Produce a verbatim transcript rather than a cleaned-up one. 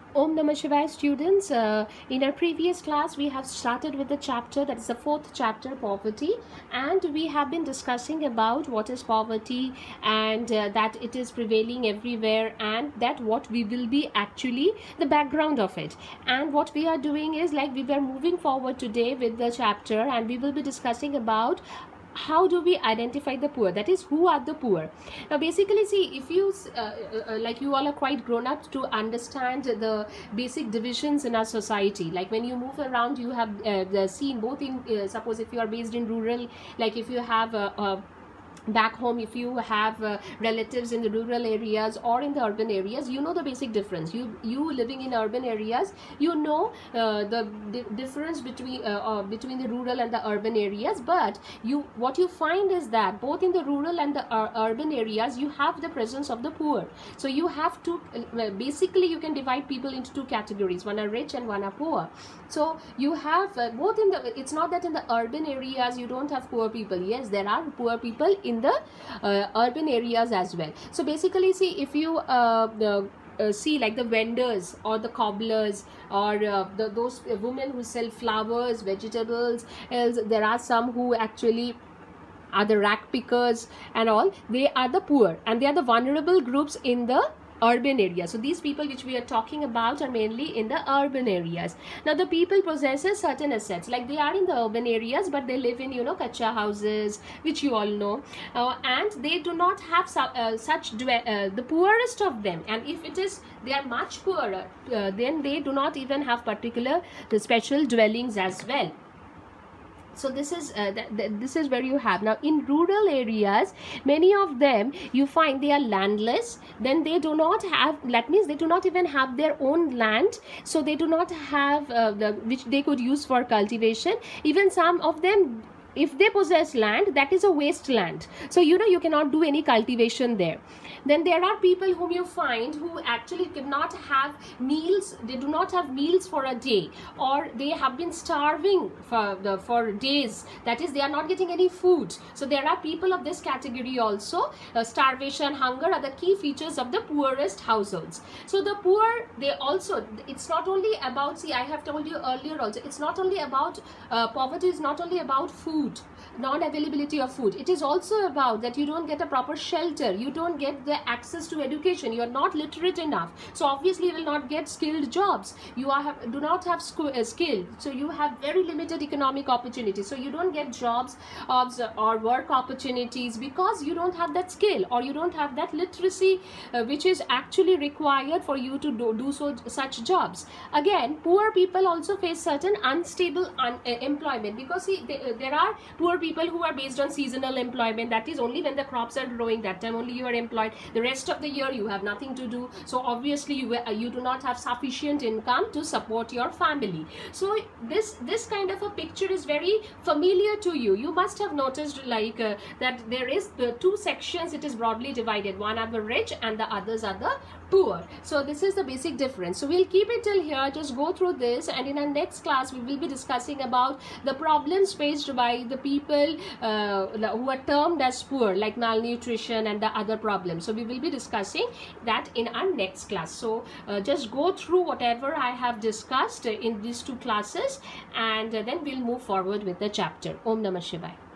Om Namah Shivaya students, uh, in our previous class we have started with the chapter that is the fourth chapter, poverty, and we have been discussing about what is poverty and uh, that it is prevailing everywhere, and that what we will be actually the background of it. And what we are doing is, like, we were moving forward today with the chapter, and we will be discussing about how do we identify the poor, that is, who are the poor. Now basically, see, if you uh, uh, like, you all are quite grown up to understand the basic divisions in our society. Like, when you move around, you have uh, seen both in uh, suppose if you are based in rural, like if you have a, a back home, if you have uh, relatives in the rural areas or in the urban areas, you know the basic difference. You you living in urban areas, you know uh, the di difference between uh, uh, between the rural and the urban areas. But you what you find is that both in the rural and the uh, urban areas, you have the presence of the poor. So you have to uh, basically you can divide people into two categories: one are rich and one are poor. So you have uh, both in the, it's not that in the urban areas you don't have poor people. Yes, there are poor people in the uh, urban areas as well. So basically, see, if you uh, the, uh, see like the vendors or the cobblers or uh, the, those women who sell flowers, vegetables, else there are some who actually are the rack pickers and all. They are the poor, and they are the vulnerable groups in the urban areas. So these people which we are talking about are mainly in the urban areas. Now the people possesses certain assets, like they are in the urban areas, but they live in, you know, kacha houses, which you all know, uh, and they do not have su uh, such uh, the poorest of them. And if it is they are much poorer, uh, then they do not even have particular the special dwellings as well. So this is uh, th th this is where you have. Now in rural areas, many of them you find they are landless. Then they do not have, that means they do not even have their own land. So they do not have uh, the which they could use for cultivation. Even some of them, if they possess land, that is a wasteland. So you know you cannot do any cultivation there. Then there are people whom you find who actually cannot have meals. They do not have meals for a day, or they have been starving for the for days. That is, they are not getting any food. So there are people of this category also. Uh, starvation, hunger are the key features of the poorest households. So the poor, they also, it's not only about, see, I have told you earlier also, it's not only about uh, poverty is not only about food, non-availability of food. It is also about that you don't get a proper shelter, you don't get the access to education, you are not literate enough, so obviously you will not get skilled jobs. You are have, do not have uh, skill, so you have very limited economic opportunities. So you don't get jobs or work opportunities because you don't have that skill, or you don't have that literacy uh, which is actually required for you to do, do so such jobs. Again, poor people also face certain unstable un uh, employment, because see, they, uh, there are poor people who are based on seasonal employment. That is, only when the crops are growing, that time only you are employed. The rest of the year you have nothing to do. So obviously you, uh, you do not have sufficient income to support your family. So this this kind of a picture is very familiar to you. You must have noticed, like uh, that there is the two sections. It is broadly divided. One are the rich and the others are the poor. So this is the basic difference. So we'll keep it till here. Just go through this, and in our next class we will be discussing about the problems faced by the people uh, who are termed as poor, like malnutrition and the other problems. So we will be discussing that in our next class. So uh, just go through whatever I have discussed in these two classes, and uh, then we'll move forward with the chapter. Om Namah Shivaya.